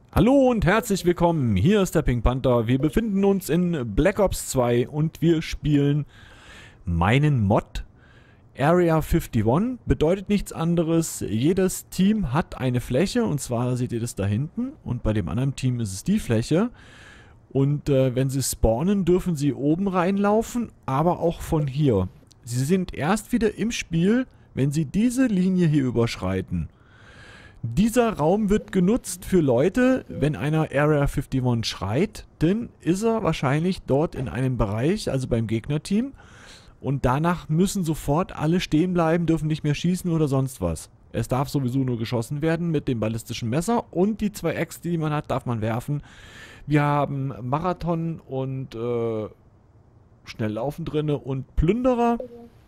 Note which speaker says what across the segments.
Speaker 1: Hallo und herzlich willkommen, hier ist der Pink Panther. Wir befinden uns in Black Ops 2 und wir spielen meinen Mod. Area 51 bedeutet nichts anderes, jedes Team hat eine Fläche und zwar seht ihr das da hinten und bei dem anderen Team ist es die Fläche. Und wenn sie spawnen, dürfen sie oben reinlaufen, aber auch von hier. Sie sind erst wieder im Spiel, wenn sie diese Linie hier überschreiten. Dieser Raum wird genutzt für Leute, wenn einer Area 51 schreit, dann ist er wahrscheinlich dort in einem Bereich, also beim Gegnerteam. Und danach müssen sofort alle stehen bleiben, dürfen nicht mehr schießen oder sonst was. Es darf sowieso nur geschossen werden mit dem ballistischen Messer und die 2 Äxte, die man hat, darf man werfen. Wir haben Marathon und Schnelllaufen drinne und Plünderer.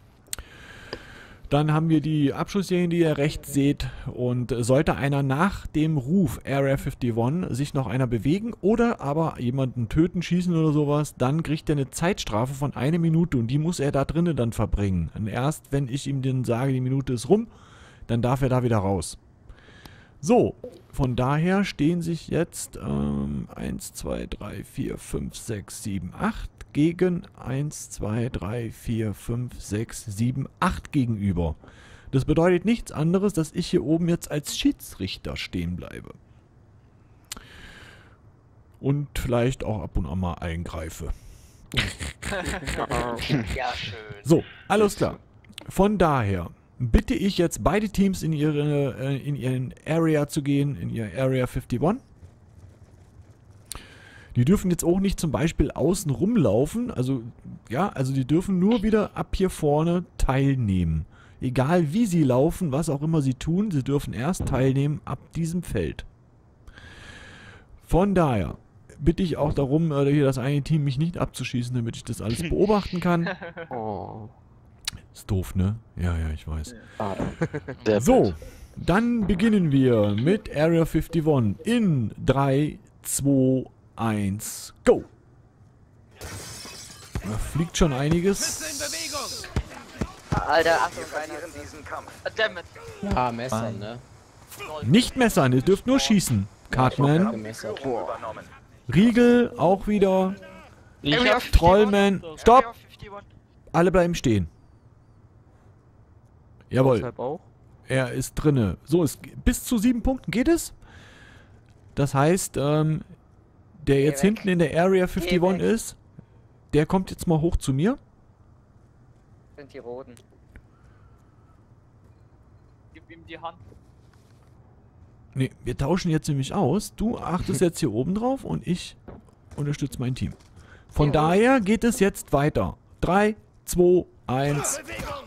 Speaker 1: Dann haben wir die Abschussserien, die ihr rechts seht. Und sollte einer nach dem Ruf Area 51 sich noch einer bewegen oder aber jemanden töten, schießen oder sowas, dann kriegt er eine Zeitstrafe von 1 Minute und die muss er da drinnen dann verbringen. Und erst wenn ich ihm dann sage, die Minute ist rum, dann darf er da wieder raus. So, von daher stehen sich jetzt 1, 2, 3, 4, 5, 6, 7, 8 gegen 1, 2, 3, 4, 5, 6, 7, 8 gegenüber. Das bedeutet nichts anderes, dass ich hier oben jetzt als Schiedsrichter stehen bleibe. Und vielleicht auch ab und an mal eingreife.
Speaker 2: Ja, schön.
Speaker 1: So, alles klar. Von daher bitte ich jetzt beide Teams in ihren Area zu gehen, in ihr Area 51. Die dürfen jetzt auch nicht zum Beispiel außen rumlaufen, also die dürfen nur wieder ab hier vorne teilnehmen. Egal wie sie laufen, was auch immer sie tun, sie dürfen erst teilnehmen ab diesem Feld. Von daher bitte ich auch darum, hier das eine Team mich nicht abzuschießen, damit ich das alles beobachten kann.
Speaker 3: Oh.
Speaker 1: Ist doof, ne? Ja, ich weiß.
Speaker 3: Der
Speaker 1: So, dann beginnen wir mit Area 51 in 3, 2, 1, go! Da fliegt schon einiges.
Speaker 2: Alter, Achtung, Dammit.
Speaker 4: Ah, Messer, ne?
Speaker 1: Nicht messern, ihr dürft nur schießen. Cartman,
Speaker 4: Messer.
Speaker 1: Riegel, auch wieder. Trollman, stopp! Alle bleiben stehen. Jawohl,
Speaker 3: auch?
Speaker 1: er ist drinne. So, bis zu 7 Punkten geht es. Das heißt, der jetzt hinten in der Area 51 ist, der kommt jetzt mal hoch zu mir.
Speaker 2: Sind die Roten. Gib ihm die Hand.
Speaker 1: Ne, wir tauschen jetzt nämlich aus. Du achtest jetzt hier oben drauf und ich unterstütze mein Team. Von daher geht es jetzt weiter. 3, 2, 1.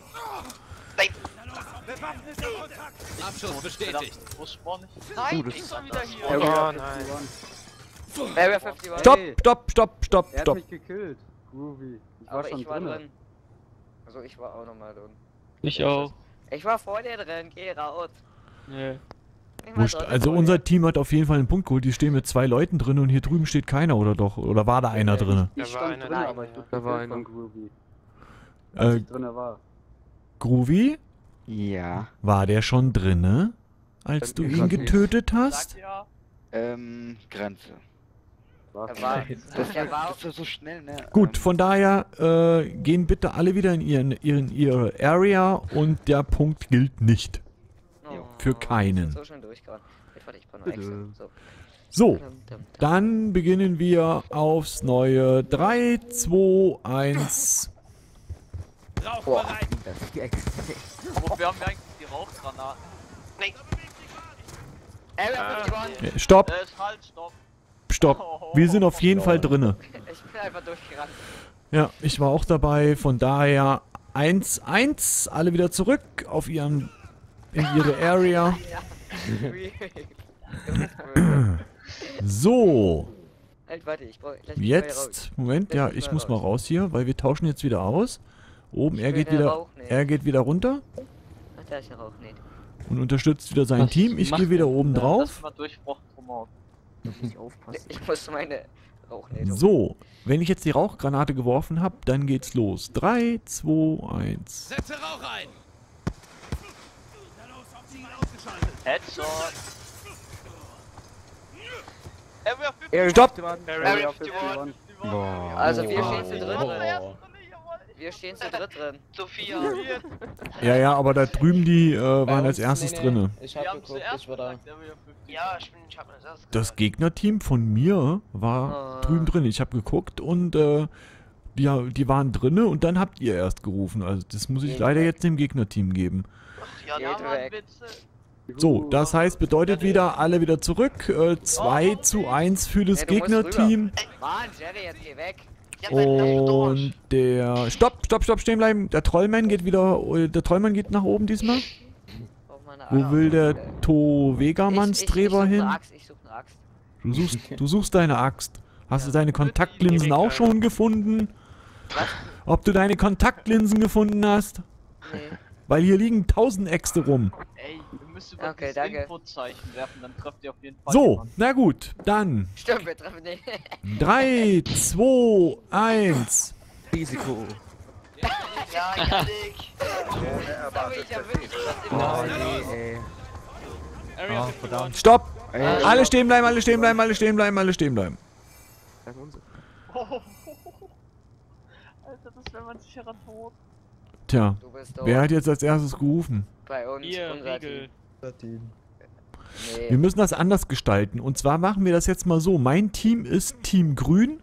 Speaker 5: Abschuss bestätigt.
Speaker 2: Nein, ich soll wieder hier.
Speaker 3: Oh nein.
Speaker 2: Area 51.
Speaker 1: Stopp.
Speaker 6: Er hat mich gekillt. Groovy. Ich war
Speaker 2: Aber
Speaker 6: schon
Speaker 2: ich war
Speaker 6: drin.
Speaker 2: drin. Also ich war auch nochmal drin.
Speaker 3: Ich auch.
Speaker 2: Ich war vor dir drin, geh raus.
Speaker 3: Nee.
Speaker 2: Ich war
Speaker 1: Wurscht,
Speaker 2: drin
Speaker 1: also
Speaker 2: vor
Speaker 1: unser
Speaker 2: dir.
Speaker 1: Team hat auf jeden Fall einen Punkt geholt. Die stehen mit 2 Leuten drin und hier drüben steht keiner, oder doch? Oder war da einer drin?
Speaker 6: Ich
Speaker 3: Da war
Speaker 6: stand
Speaker 3: einer
Speaker 6: drin,
Speaker 3: drin,
Speaker 6: aber ich wurde
Speaker 3: da war
Speaker 6: gekillt
Speaker 3: einer.
Speaker 6: von Groovy. Als
Speaker 1: Äh,
Speaker 6: ich drin war.
Speaker 1: Groovy,
Speaker 7: Ja,
Speaker 1: war der schon drinne, als du ihn getötet hast?
Speaker 2: Sag ja.
Speaker 7: Grenze.
Speaker 6: War
Speaker 2: Er war, er war
Speaker 7: Das ist so schnell, ne?
Speaker 1: Gut, von daher gehen bitte alle wieder in ihre Area und der Punkt gilt nicht. Für keinen.
Speaker 2: So schön durchgerannt. Warte, ich brauche noch Excel. So.
Speaker 1: So, dann beginnen wir aufs Neue. 3, 2, 1.
Speaker 5: Rauchbereit.
Speaker 2: Wofür haben wir eigentlich die Rauchgranaten? Nee. Area 51.
Speaker 1: Stopp,
Speaker 2: Ist halt, stopp.
Speaker 1: stopp. Wir sind auf jeden Fall drinne.
Speaker 2: Ich bin einfach durchgerannt.
Speaker 1: Ja, ich war auch dabei. Von daher 1, 1. Alle wieder zurück auf in ihre Area. So,
Speaker 2: Halt, warte, ich brauch,
Speaker 1: jetzt, Moment, ja, ich muss mal raus hier, weil wir tauschen jetzt wieder aus. Oben, er geht wieder runter
Speaker 2: Ach, da ist ja Rauch nicht.
Speaker 1: und unterstützt wieder sein Team. Ich gehe wieder oben drauf.
Speaker 6: nicht aufpassen.
Speaker 2: Ich muss meine Rauchnähte.
Speaker 1: So, wenn ich jetzt die Rauchgranate geworfen habe, dann geht's los. 3, 2, 1.
Speaker 5: Setze Rauch ein.
Speaker 2: Headshot.
Speaker 1: Stopp!
Speaker 6: Area 51.
Speaker 7: Boah.
Speaker 2: Also wir stehen zu dritt
Speaker 3: Oh.
Speaker 2: drin. Wir stehen zu dritt drin.
Speaker 3: Sophia.
Speaker 1: Ja, aber da drüben die waren als erstes drinne.
Speaker 4: Ich hab geguckt, ich war da.
Speaker 3: Ja, ich hab das erst
Speaker 1: Das Gegnerteam von mir war drüben drin. Ich habe geguckt und die waren drinne und dann habt ihr erst gerufen. Also das muss ich leider jetzt dem Gegnerteam geben.
Speaker 3: Ja,
Speaker 2: Geht weg.
Speaker 1: So, das heißt, bedeutet wieder, alle wieder zurück. 2:1 für das
Speaker 2: Ja, du musst
Speaker 1: Gegnerteam.
Speaker 2: Mann, Jerry, jetzt geh weg.
Speaker 1: Und der... Stopp, stehen bleiben. Der Trollmann geht wieder... Der Trollmann geht nach oben diesmal.
Speaker 2: Auf meine
Speaker 1: Wo
Speaker 2: Arme.
Speaker 1: will der To-Vegamann-Streber hin?
Speaker 2: Ich such eine Axt.
Speaker 1: Du suchst deine Axt. Hast du deine Kontaktlinsen auch schon gefunden?
Speaker 2: Was?
Speaker 1: Ob du deine Kontaktlinsen gefunden hast?
Speaker 2: Nee.
Speaker 1: Weil hier liegen 1000 Äxte rum.
Speaker 3: Ey, wir müssen über
Speaker 2: Okay,
Speaker 3: das
Speaker 2: danke.
Speaker 3: Infozeichen werfen, dann trefft ihr auf jeden Fall
Speaker 1: So,
Speaker 3: jemanden.
Speaker 1: na gut. Dann
Speaker 2: Stimmt, wir treffen den.
Speaker 1: 3, 2, 1.
Speaker 4: Risiko.
Speaker 3: Ja, Janik.
Speaker 2: Das hab ich ja wirklich was im
Speaker 6: Ey.
Speaker 3: Area
Speaker 4: verdammt.
Speaker 1: Stopp!
Speaker 6: Ey.
Speaker 1: Alle stehen bleiben, alle stehen bleiben, alle stehen bleiben, alle stehen bleiben.
Speaker 3: Alter, das wäre mein sicherer Tod.
Speaker 1: Tja,
Speaker 2: Du bist dort.
Speaker 1: wer hat jetzt als erstes gerufen?
Speaker 2: Bei uns,
Speaker 3: Hier,
Speaker 2: unser
Speaker 3: Riegel.
Speaker 2: Team.
Speaker 1: Wir
Speaker 2: Nee.
Speaker 1: müssen das anders gestalten. Und zwar machen wir das jetzt mal so. Mein Team ist Team Grün.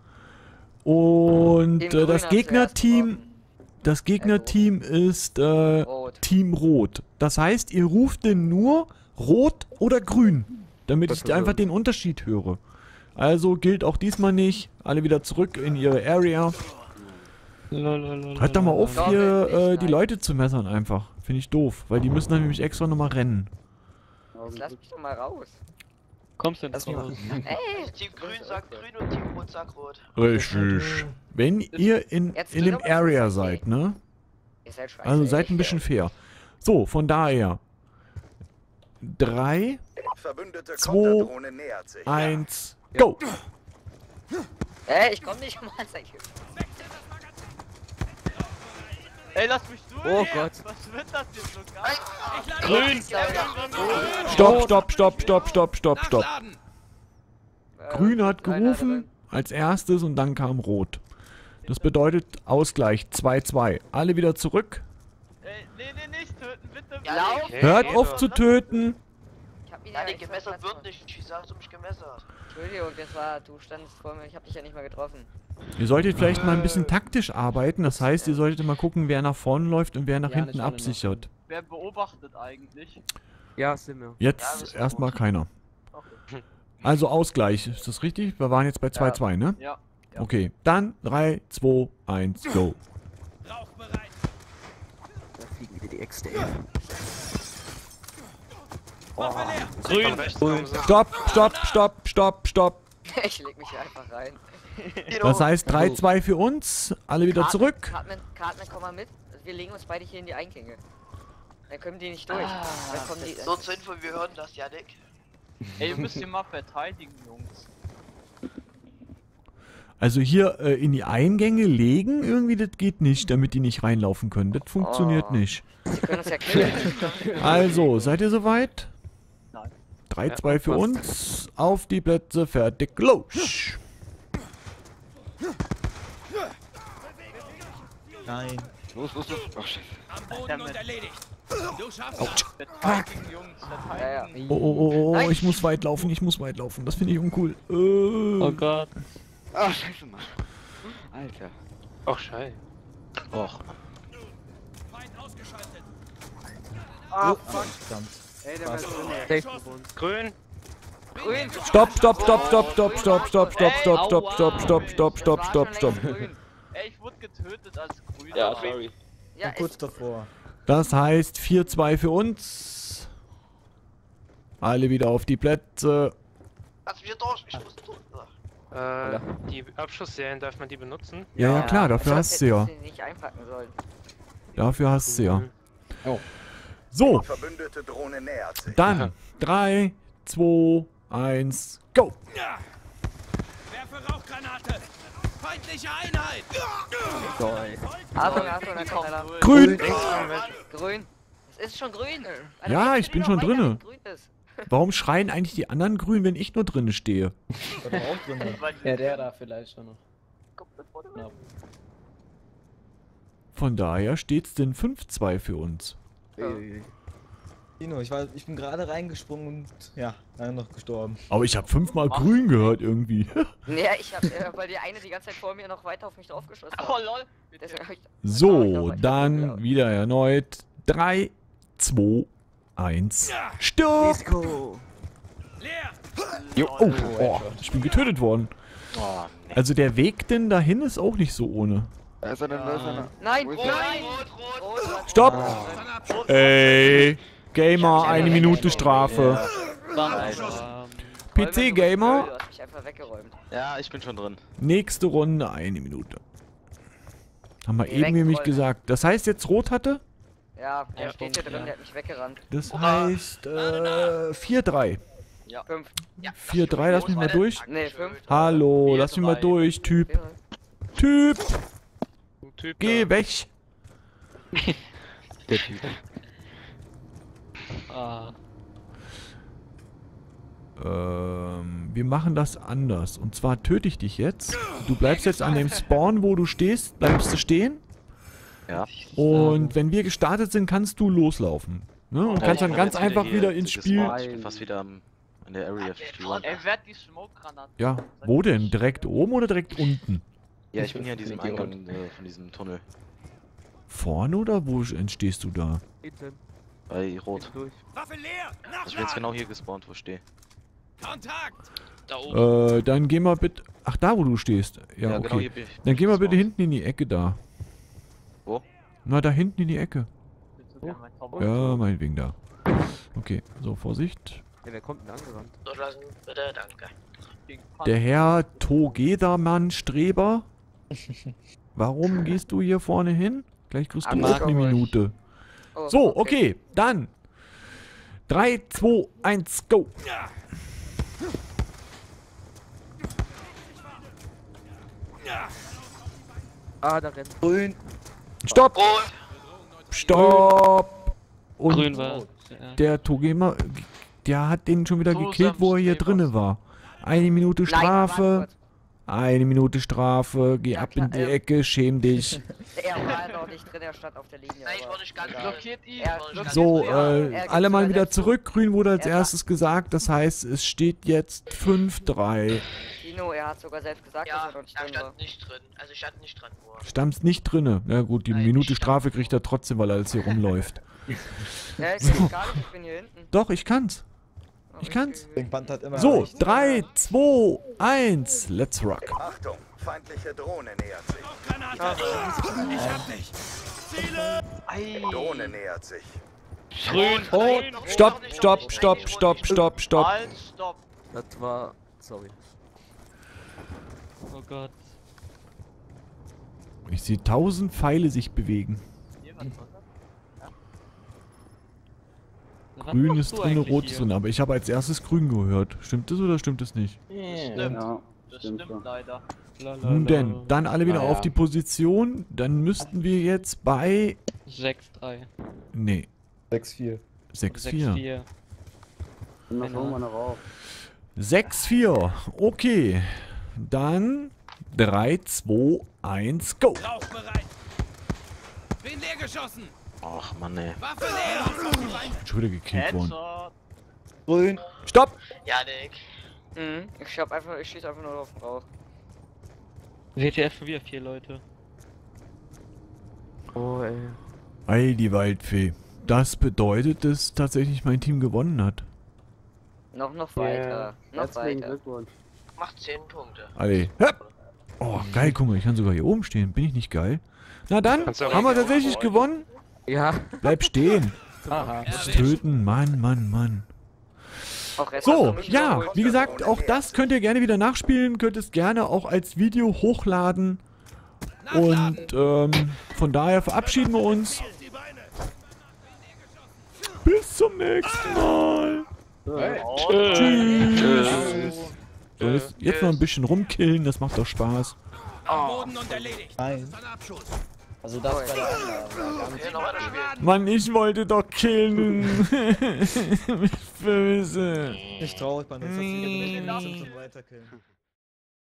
Speaker 1: Und
Speaker 2: Team Grün
Speaker 1: das
Speaker 2: hat
Speaker 1: Gegnerteam...
Speaker 2: zuerst
Speaker 1: Das Gegnerteam ist
Speaker 2: Rot.
Speaker 1: Team Rot. Das heißt, ihr ruft denn nur Rot oder Grün, damit ich einfach den Unterschied höre. Also gilt auch diesmal nicht. Alle wieder zurück in ihre Area. Hört doch mal auf,
Speaker 2: Doch,
Speaker 1: hier
Speaker 2: nicht,
Speaker 1: die
Speaker 2: nein.
Speaker 1: Leute zu messern einfach. Finde ich doof, weil die müssen dann nämlich extra nochmal rennen.
Speaker 2: Jetzt lass mich doch mal raus.
Speaker 3: Kommst du denn
Speaker 4: Lass mich
Speaker 3: raus?
Speaker 2: Ey!
Speaker 8: Team Grün sagt Grün und Team Rot sagt Rot.
Speaker 1: Richtig. Wenn ihr in
Speaker 2: Jetzt
Speaker 1: dem
Speaker 2: geh doch mal
Speaker 1: Area
Speaker 2: zur Seite.
Speaker 1: seid, ne?
Speaker 2: Ihr seid scheiße.
Speaker 1: Also seid ein
Speaker 2: echt.
Speaker 1: bisschen fair. So, von daher. 3,
Speaker 9: Verbündete
Speaker 1: 2,
Speaker 9: Konterdrohne nähert sich.
Speaker 1: 1, go!
Speaker 2: Ey, ich komm nicht mal.
Speaker 3: Ey, lass mich durch!
Speaker 4: Oh Gott.
Speaker 3: Was wird das hier so geil?
Speaker 5: Grün!
Speaker 1: Stopp.
Speaker 5: Nachladen!
Speaker 1: Grün hat gerufen als erstes und dann kam Rot. Das bedeutet Ausgleich 2:2. Alle wieder zurück.
Speaker 3: Ey, nee, nicht töten, bitte!
Speaker 2: Lauf!
Speaker 1: Hört auf zu töten.
Speaker 2: Ich hab ihn
Speaker 8: Ja, die
Speaker 2: extra
Speaker 8: gemessert
Speaker 2: Platz
Speaker 8: wird nicht. Schießer hast du mich gemessert.
Speaker 2: Entschuldigung, das war, du standest vor mir, ich hab dich ja nicht mal getroffen.
Speaker 1: Ihr solltet vielleicht mal ein bisschen taktisch arbeiten. Das heißt, ihr solltet mal gucken, wer nach vorne läuft und wer nach
Speaker 4: Ja,
Speaker 1: hinten
Speaker 4: nicht alle
Speaker 1: absichert.
Speaker 3: Wer beobachtet eigentlich?
Speaker 6: Ja, sind wir.
Speaker 8: Ja,
Speaker 1: Jetzt
Speaker 8: das ist
Speaker 1: erstmal
Speaker 8: gut.
Speaker 1: keiner.
Speaker 3: Okay.
Speaker 1: Also Ausgleich. Ist das richtig? Wir waren jetzt bei 2:2, ne?
Speaker 3: Ja.
Speaker 1: Okay. Dann 3, 2, 1, go.
Speaker 5: Rauchbereit!
Speaker 4: Da fliegen wieder die Äxte.
Speaker 5: Waffe leer!
Speaker 3: Grün!
Speaker 1: Stopp.
Speaker 2: Ich leg mich hier einfach rein.
Speaker 1: Das heißt 3:2 für uns. Alle wieder zurück.
Speaker 2: Cartman, komm mal mit. Wir legen uns beide hier in die Eingänge. Dann kommen die nicht durch. Dann kommen die.
Speaker 8: So zur Info, wir hören das, Janik.
Speaker 3: Ey, ihr müsst hier mal verteidigen, Jungs.
Speaker 1: Also hier in die Eingänge legen, irgendwie, das geht nicht, damit die nicht reinlaufen können. Das funktioniert
Speaker 2: Oh.
Speaker 1: nicht.
Speaker 2: Sie können uns ja killen.
Speaker 1: Also, seid ihr soweit?
Speaker 3: Nein.
Speaker 1: 3:2 für uns. Auf die Plätze, fertig, los!
Speaker 4: Nein.
Speaker 7: Los. Ach, scheiße.
Speaker 5: Am Boden und erledigt! Du schaffst das!
Speaker 3: Verteidigen, Jungs, verteidigen.
Speaker 1: Oh,
Speaker 2: Nein.
Speaker 1: ich muss weit laufen. Das finde ich uncool.
Speaker 3: Oh Gott.
Speaker 7: Ah, scheiße, Mann. Alter.
Speaker 3: Ach, scheiße. Och.
Speaker 5: Feind ausgeschaltet!
Speaker 6: Ah, fuck.
Speaker 4: Verdammt.
Speaker 6: Ey, der war drin.
Speaker 3: Grün.
Speaker 2: Grün!
Speaker 1: Stopp.
Speaker 2: Das war schon längst grün.
Speaker 3: Ey, ich wurde getötet als Grün.
Speaker 8: Ja, sorry.
Speaker 2: Ja,
Speaker 4: Kurz davor.
Speaker 1: Das heißt 4:2 für uns. Alle wieder auf die Plätze.
Speaker 8: Lass mich hier durch, ich muss durch.
Speaker 10: Die Abschussserien, darf man die benutzen?
Speaker 1: Ja, klar, dafür
Speaker 2: ich
Speaker 1: hast du ja.
Speaker 2: hätte sie nicht einpacken sollen.
Speaker 1: Dafür hast du ja.
Speaker 4: Oh.
Speaker 1: So,
Speaker 9: Verbündete Drohne nähert sich.
Speaker 1: dann 3, 2, 1, go!
Speaker 5: Werfe Rauchgranate! Feindliche Einheit!
Speaker 2: Achtung, dann kommt einer.
Speaker 1: Grün!
Speaker 2: Grün. Es ist schon grün.
Speaker 1: Ja, ich bin schon drinne.
Speaker 2: Grün ist.
Speaker 1: Warum schreien eigentlich die anderen Grün, wenn ich nur drinne stehe?
Speaker 4: Oder auch drin.
Speaker 3: Ja, der da vielleicht schon noch. Ja.
Speaker 1: Von daher steht's denn 5-2 für uns.
Speaker 4: Tino, ich bin gerade reingesprungen und ja, dann noch gestorben.
Speaker 1: Aber ich habe 5-mal Grün gehört irgendwie.
Speaker 2: Ja, ich hab, weil die eine die ganze Zeit vor mir noch weiter auf mich draufgeschossen hat.
Speaker 3: Oh lol.
Speaker 2: Deswegen hab ich,
Speaker 1: So, dann wieder erneut. 3, 2, 1. Stirb!
Speaker 4: Disco!
Speaker 2: leer!
Speaker 1: Oh, ich bin getötet worden.
Speaker 7: Oh, nee.
Speaker 1: Also der Weg denn dahin ist auch nicht so ohne.
Speaker 7: Da ist er denn, da ist er.
Speaker 2: Nein,
Speaker 7: Wo ist
Speaker 2: nein!
Speaker 7: er?
Speaker 2: Rot.
Speaker 1: Stopp! Ey, Gamer, 1 Minute Strafe. PC-Gamer,
Speaker 2: Du hast mich einfach weggeräumt.
Speaker 7: Ja, ich bin schon drin.
Speaker 1: nächste Runde 1 Minute. Haben wir
Speaker 2: Nee,
Speaker 1: eben nämlich
Speaker 2: wegräumen.
Speaker 1: gesagt. Das heißt jetzt Rot hatte?
Speaker 2: Ja, der
Speaker 3: Ja,
Speaker 2: steht hier
Speaker 3: Punkt,
Speaker 2: drin,
Speaker 3: ja.
Speaker 2: der hat mich weggerannt.
Speaker 1: Das heißt 4-3.
Speaker 2: 5.
Speaker 1: 4-3, lass mich mal durch.
Speaker 2: Nee, 5.
Speaker 1: Hallo, lass mich mal
Speaker 3: 4-3.
Speaker 1: durch, Typ. Typ,
Speaker 10: Typ
Speaker 1: geh
Speaker 10: da.
Speaker 1: weg.
Speaker 4: Der Typ.
Speaker 3: Ah.
Speaker 1: Wir machen das anders. Und zwar töte ich dich jetzt. Du bleibst jetzt an dem Spawn, wo du stehst, bleibst du stehen.
Speaker 7: Ja.
Speaker 1: Und wenn wir gestartet sind, kannst du loslaufen. Ne? Und kannst dann ganz einfach wieder ins Spiel...
Speaker 7: Ich bin fast wieder an der Area 51.
Speaker 3: Ey, wer hat die Smoke-Granate?
Speaker 1: Ja, wo denn? Direkt oben oder direkt unten?
Speaker 7: Ja, ich bin hier an diesem Eingang von diesem Tunnel.
Speaker 1: Vorne oder wo stehst du da?
Speaker 6: Hinten.
Speaker 7: Bei Rot.
Speaker 6: Durch.
Speaker 5: Waffe leer!
Speaker 7: Also ich bin jetzt genau hier gespawnt, wo ich stehe.
Speaker 5: Kontakt!
Speaker 3: Da oben.
Speaker 1: Dann geh mal bitte... Ach, da wo du stehst. Ja,
Speaker 7: genau
Speaker 1: okay.
Speaker 7: hier bin ich.
Speaker 1: Dann geh mal bitte hinten in die Ecke da.
Speaker 7: Wo?
Speaker 1: Na, da hinten in die Ecke.
Speaker 3: Ja, mein Tom.
Speaker 1: Ja, meinetwegen da. Okay, so, Vorsicht.
Speaker 6: Ja, wer kommt denn angerannt?
Speaker 8: Durchlassen, bitte, danke.
Speaker 1: Der Herr Togedermann Streber. Warum gehst du hier vorne hin? Gleich kriegst du
Speaker 2: Am
Speaker 1: auch eine
Speaker 2: Markt.
Speaker 1: Minute.
Speaker 2: Oh,
Speaker 1: So, okay, dann. 3, 2, 1, go.
Speaker 6: Ah, da rennt.
Speaker 4: Grün!
Speaker 1: Stopp! Stopp! Und
Speaker 3: Grün war. Ja.
Speaker 1: der Togema, der hat den schon wieder gekillt, wo er hier drinne war. 1 Minute Strafe. 1 Minute Strafe. Geh ab in die Ecke, schäm dich.
Speaker 2: Er war noch nicht drin, er stand auf der Linie.
Speaker 8: Nein, ich
Speaker 2: aber
Speaker 8: war nicht ganz
Speaker 2: egal.
Speaker 3: Blockiert ihn.
Speaker 2: Er-
Speaker 3: War nicht ganz
Speaker 1: So,
Speaker 3: drin.
Speaker 1: alle mal wieder zurück. Grün wurde als
Speaker 2: Er war-
Speaker 1: erstes gesagt. Das heißt, es steht jetzt 5-3.
Speaker 2: Tino, er hat sogar selbst gesagt,
Speaker 8: Ja,
Speaker 2: dass er noch nicht
Speaker 8: da
Speaker 2: drin war.
Speaker 8: stand nicht drin. Also ich stand nicht dran, wo er.
Speaker 1: Stammt's nicht drinne. Na gut, die
Speaker 8: Nein,
Speaker 1: Minute
Speaker 8: ich
Speaker 1: Strafe kriegt er trotzdem, weil er jetzt hier rumläuft.
Speaker 2: Ja, ich kann gar nicht, ich bin hier hinten.
Speaker 1: Doch, ich kann's.
Speaker 2: Oh,
Speaker 1: Ich kann's.
Speaker 4: Pink Panther hat immer
Speaker 1: So,
Speaker 4: recht.
Speaker 1: 3, 2, 1. Let's rock.
Speaker 9: Achtung, feindliche Drohne nähert sich.
Speaker 5: Granate! Ich hab dich! Ziele!
Speaker 9: Drohne nähert sich.
Speaker 3: Grün.
Speaker 1: Stopp, stopp, stopp, stopp, stopp, stopp.
Speaker 3: Halt, stopp.
Speaker 6: Das war. Sorry.
Speaker 3: Oh Gott.
Speaker 1: Ich sehe 1000 Pfeile sich bewegen.
Speaker 3: Hier, was war das? Ja.
Speaker 1: Grün
Speaker 3: Was
Speaker 1: ist
Speaker 3: machst du
Speaker 1: drin,
Speaker 3: eigentlich
Speaker 1: rot ist
Speaker 3: hier?
Speaker 1: drin. Aber ich habe als erstes grün gehört. Stimmt das oder stimmt es nicht?
Speaker 3: Stimmt.
Speaker 6: Ja,
Speaker 3: Das stimmt leider.
Speaker 1: Nun denn, dann alle wieder auf die Position. Dann müssten wir jetzt bei...
Speaker 3: 6-3.
Speaker 1: Nee,
Speaker 4: 6-4.
Speaker 1: 6-4.
Speaker 3: 6-4.
Speaker 6: dann schauen wir noch auf.
Speaker 1: 6-4. Okay. Dann 3, 2, 1, go.
Speaker 5: Rauch bereit! Bin leer geschossen!
Speaker 7: Ach Mann, ey.
Speaker 5: Waffe leer!
Speaker 1: Schon wieder gekillt worden.
Speaker 3: Headshot.
Speaker 4: Grün!
Speaker 1: Stopp!
Speaker 8: Janik.
Speaker 2: Mhm. Ich schieß einfach nur auf den Rauch.
Speaker 3: WTF schon wieder 4 Leute.
Speaker 6: Oh, ey.
Speaker 1: Ei, die Waldfee. Das bedeutet, dass tatsächlich mein Team gewonnen hat.
Speaker 2: Noch weiter. Noch
Speaker 6: Herzlichen
Speaker 2: weiter.
Speaker 6: Glückwunsch.
Speaker 8: Macht 10 Punkte.
Speaker 1: Alle. Hopp. Oh, geil, guck mal, ich kann sogar hier oben stehen. Bin ich nicht geil? Na dann,
Speaker 10: Kannst du auch
Speaker 1: haben wir
Speaker 10: nicht
Speaker 1: tatsächlich gewonnen.
Speaker 6: Ja.
Speaker 1: Bleib stehen.
Speaker 4: Aha.
Speaker 1: Das Töten, Mann, Mann, Mann.
Speaker 2: Auch Rest hast
Speaker 1: So,
Speaker 2: du mich
Speaker 1: ja,
Speaker 2: überholt.
Speaker 1: wie gesagt, auch das könnt ihr gerne wieder nachspielen. Könnt es gerne auch als Video hochladen. Und von daher verabschieden wir uns.
Speaker 5: Die Beine!
Speaker 1: Bis zum nächsten Mal.
Speaker 3: Tschüss.
Speaker 1: So, jetzt noch ein bisschen rumkillen, das macht doch Spaß.
Speaker 5: Am Boden und erledigt!
Speaker 4: Nein.
Speaker 5: Das ist ein Abschuss!
Speaker 4: Also das bei der Anlage.
Speaker 8: Okay, noch einer spielen.
Speaker 1: Mann, ich wollte doch killen. Mich böse.
Speaker 4: Nicht traurig, man. Jetzt hat sie schon weiterkillen.